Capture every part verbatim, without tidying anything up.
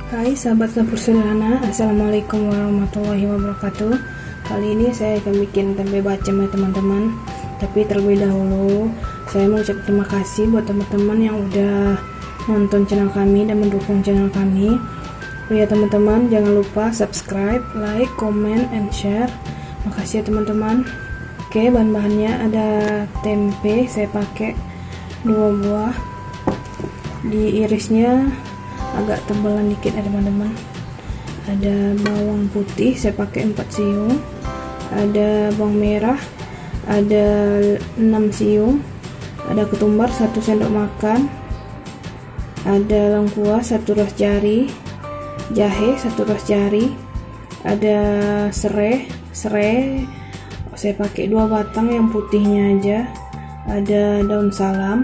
Hai sahabat dapur sederhana, assalamualaikum warahmatullahi wabarakatuh. Kali ini saya akan bikin tempe bacem ya teman-teman. Tapi terlebih dahulu saya mau ucap terima kasih buat teman-teman yang udah nonton channel kami dan mendukung channel kami. Oh ya teman-teman, jangan lupa subscribe, like, comment, and share. Makasih ya teman-teman. Oke, bahan-bahannya ada tempe, saya pakai dua buah. Diirisnya agak tebalan dikit ya teman-teman. Ada bawang putih, saya pakai empat siung. Ada bawang merah, ada enam siung. Ada ketumbar satu sendok makan. Ada lengkuas satu ruas jari. Jahe satu ruas jari. Ada serai, serai saya pakai dua batang yang putihnya aja. Ada daun salam.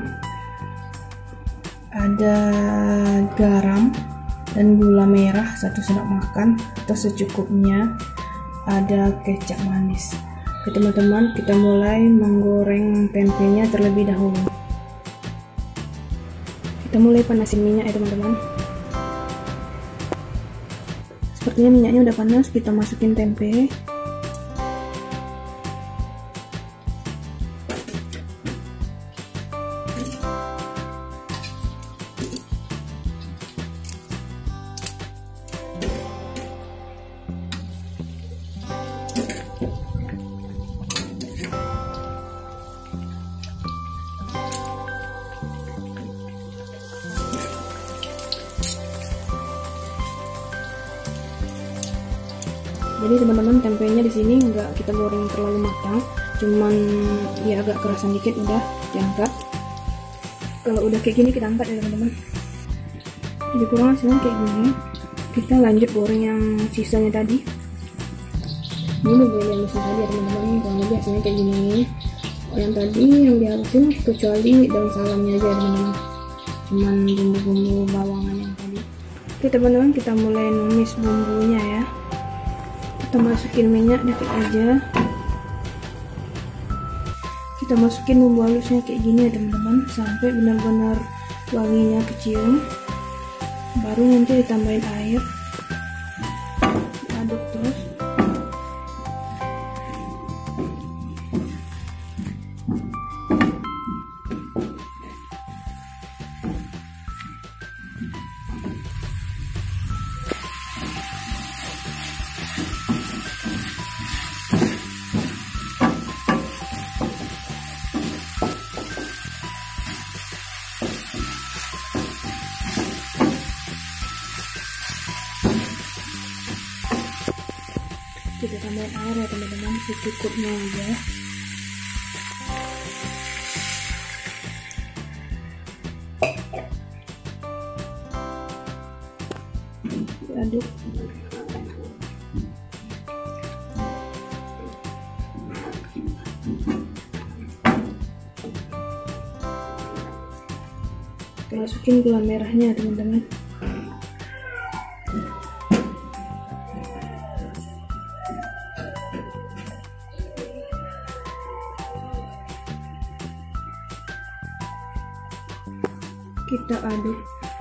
Ada garam dan gula merah satu sendok makan atau secukupnya. Ada kecap manis. Oke teman-teman, kita mulai menggoreng tempenya terlebih dahulu. Kita mulai panasin minyak ya teman-teman. Sepertinya minyaknya udah panas, kita masukin tempe. Jadi teman-teman, tempenya di sini nggak kita goreng terlalu matang, cuman ya agak kerasan dikit, udah diangkat. Kalau udah kayak gini kita angkat ya teman-teman. Jadi kurang hasilnya kayak gini. Kita lanjut goreng yang sisanya tadi. Ini bumbu yang halusin tadi ya teman-teman, kurang lebih hasilnya kayak gini. Oh, yang tadi yang dihalusin kecuali daun salamnya aja ya teman-teman, cuman bumbu-bumbu bawangan yang tadi. Oke teman-teman, kita mulai numis bumbunya ya. Kita masukin minyak dikit aja. Kita masukin bumbu halusnya kayak gini ya teman-teman, sampai benar-benar wanginya kecium. Baru nanti ditambahin air, aduk terus. Kita tambahin air ya teman-teman, secukupnya aja. Diaduk. Kita masukin gula merahnya teman-teman. Kita aduk.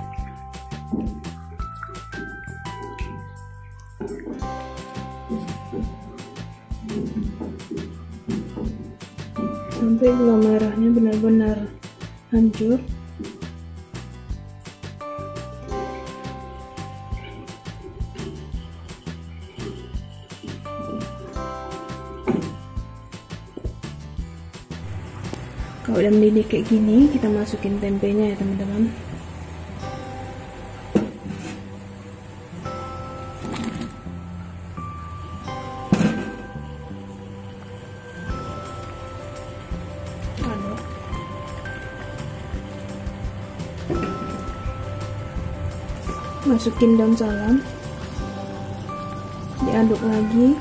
Sampai gula merahnya benar-benar hancur. Kalau udah mendidih kayak gini, kita masukin tempenya ya teman-teman. Aduk. Masukin daun salam. Diaduk lagi.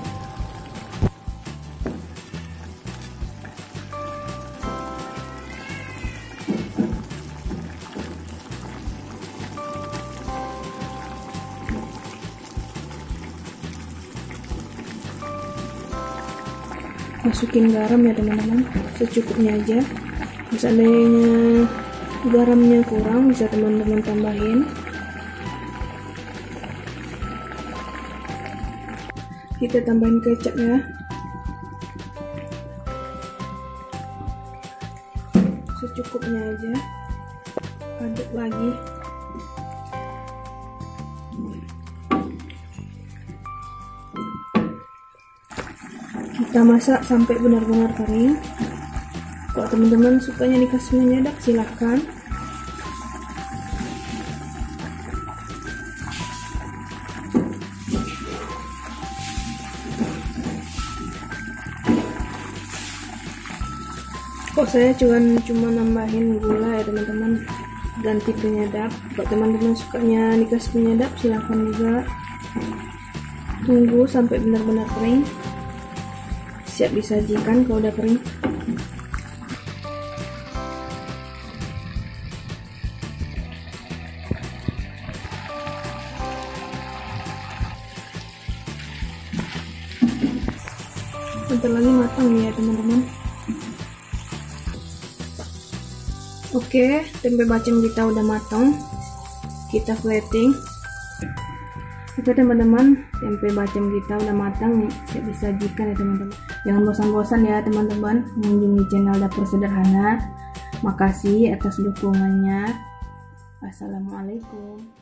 Masukin garam ya teman-teman, secukupnya aja. Seandainya garamnya kurang bisa teman-teman tambahin. Kita tambahin kecapnya secukupnya aja, aduk lagi. Kita masak sampai benar-benar kering. Kalau teman-teman sukanya dikasih menyedap, silahkan. Kok saya cuma cuma nambahin gula ya teman-teman, ganti penyedap. Kalau teman-teman sukanya dikasih penyedap, silahkan juga. Tunggu sampai benar-benar kering, siap disajikan kalau udah kering. Bentar lagi matang ya teman-teman. Oke, tempe bacem kita udah matang, kita plating. Oke teman-teman, tempe bacem kita udah matang nih, siap disajikan ya teman-teman. Jangan bosan-bosan ya teman-teman mengunjungi channel Dapur Sederhana. Makasih atas dukungannya. Assalamualaikum.